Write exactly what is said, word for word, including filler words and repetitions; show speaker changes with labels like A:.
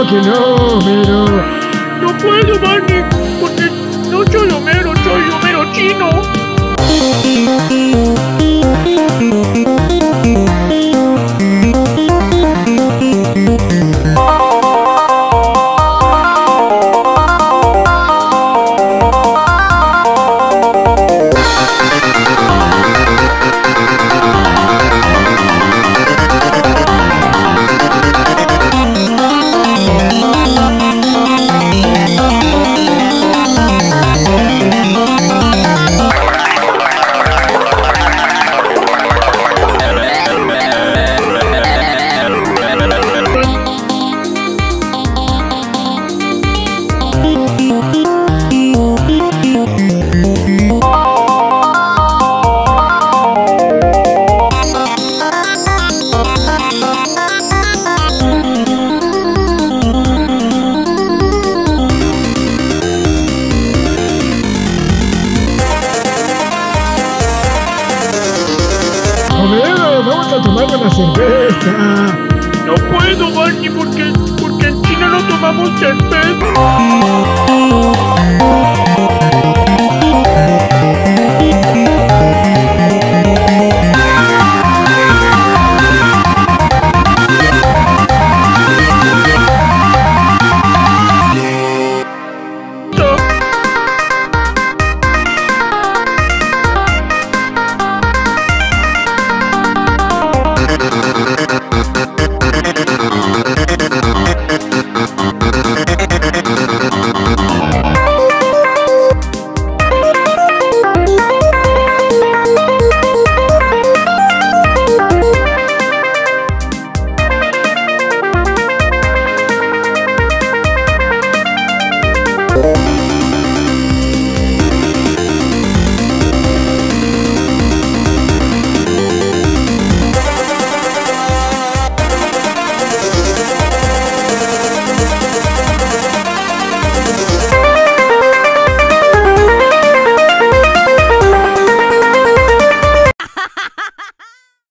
A: ¿Cómo que no, Homero?
B: No puedo, Barney, porque no soy Homero, soy Homero chino.
A: Homero, vamos a tomar una cerveza.
B: No puedo, Barney, porque, porque en China no tomamos cerveza.